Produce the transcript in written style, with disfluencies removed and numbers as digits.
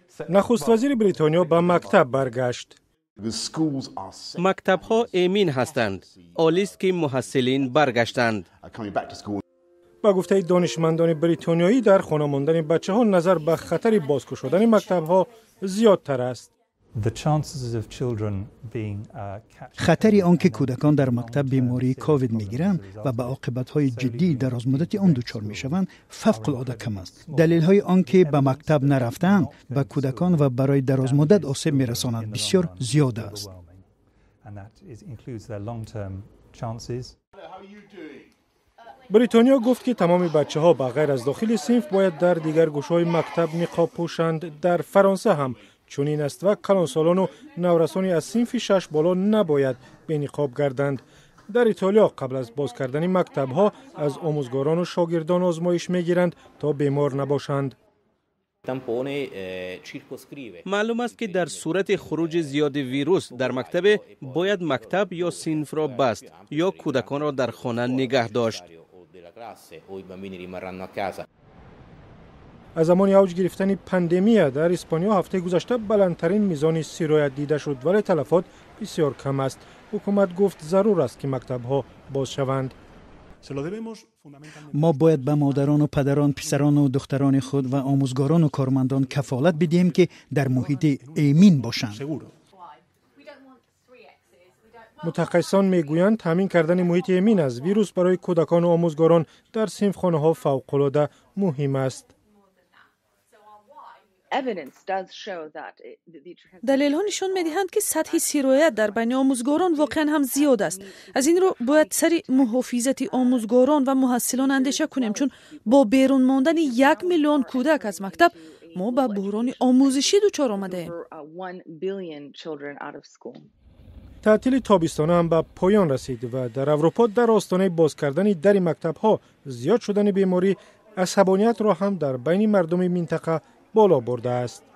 نخست وزیر بریتانیا به مکتب برگشت. مکتب‌ها امین هستند. عالی است که محصلین برگشتند. با گفته دانشمندان بریتانیایی در خانه ماندن بچه‌ها نظر به خطر بازگو شدن مکتب‌ها زیادتر است. خطر آنکه کودکان در مکتب بیماری کووید میگیرند و به عاقبت‌های جدی درازمدت آن دچار میشوند فوق‌العاده کم است. دلیل‌های آنکه به مکتب نرفتن به کودکان و برای درازمدت آسیب میرساند بسیار زیاد است. بریتانیا گفت که تمام بچه‌ها به غیر از داخل صنف باید در دیگر گوشه‌های مکتب نقاب پوشند. در فرانسه هم چنین است و کلانسالان و نورسانی از صنف 6 بالا نباید به نقاب گردند. در ایتالیا قبل از باز کردن مکتب‌ها از آموزگاران و شاگردان آزمایش می‌گیرند تا بیمار نباشند. معلوم است که در صورت خروج زیاد ویروس در مکتب باید مکتب یا صنف را بست یا کودکان را در خانه نگه داشت. از زمان اوج گرفتن پاندمی در اسپانیا هفته گذشته بلندترین میزان سرایت دیده شد ولی تلفات بسیار کم است. حکومت گفت ضرور است که مکتب‌ها باز شوند. ما باید به مادران و پدران، پسران و دختران خود و آموزگاران و کارمندان کفالت بدهیم که در محیط امین باشند. متخصصان میگویند تامین کردن محیط امین از ویروس برای کودکان و آموزگاران در صنفخانه‌ها فوق‌العاده مهم است. دلیل ها نشان می‌دهند که سطح سرایت در بین آموزگاران واقعا هم زیاد است. از این رو باید سر محافظت آموزگاران و محصلان اندیشه کنیم، چون با بیرون ماندن 1 میلیون کودک از مکتب ما به بحران آموزشی دچار آمده‌ایم. تعطیل تابستانه هم به پایان رسید و در اروپا در آستانه باز کردن در مکتب‌ها زیاد شدن بیماری عصبانیت را هم در بین مردم منطقه بالا برده است.